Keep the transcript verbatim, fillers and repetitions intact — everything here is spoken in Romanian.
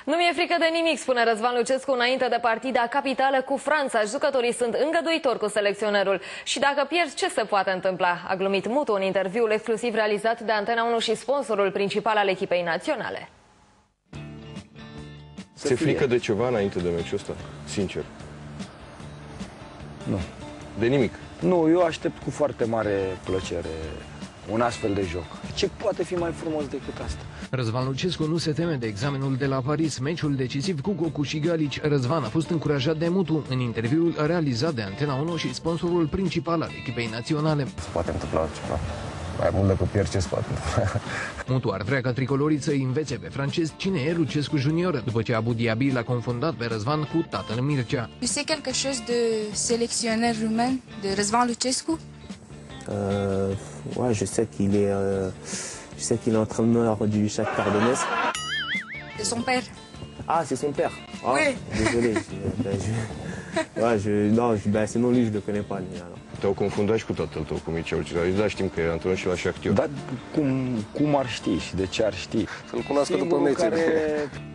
Nu mi-e frică de nimic, spune Răzvan Lucescu înainte de partida capitală cu Franța. Jucătorii sunt îngăduitori cu selecționerul. Și dacă pierzi, ce se poate întâmpla? A glumit Mutu în interviul exclusiv realizat de Antena unu și sponsorul principal al echipei naționale. Ți-e frică de ceva înainte de meciul ăsta? Sincer. Nu. De nimic? Nu, eu aștept cu foarte mare plăcere un astfel de joc. Ce poate fi mai frumos decât asta? Răzvan Lucescu nu se teme de examenul de la Paris, meciul decisiv cu Gocu și Galici. Răzvan a fost încurajat de Mutu în interviul realizat de Antena unu și sponsorul principal al echipei naționale. Se poate întâmpla ceva. Mai mult decât pierd, ce se poate întâmpla. Mutu ar vrea ca tricolorii să-i învețe pe francez cine e Lucescu Junior, după ce Abu Dhabi l-a confundat pe Răzvan cu tatăl Mircea. Tu sais quelque chose de sélectionneur roumain, de Răzvan Lucescu? Euh, ouais, je sais qu'il est, euh, je sais qu'il est entraîneur du Shakhtar Donetsk. De son père. Ah, c'est son père. Ah, oui. Désolé. Je, ben, je, ouais, je, non, je, ben, sinon lui, je le connais pas. Lui, alors. Te-au confundat și cu tatăl tău, cu Mircea Lucescu. Da, știm că e antrenor și la Shakhtar. Dar cum, cum ar ști și de ce ar ști? Să-l cunoască după Singurul meciuri. care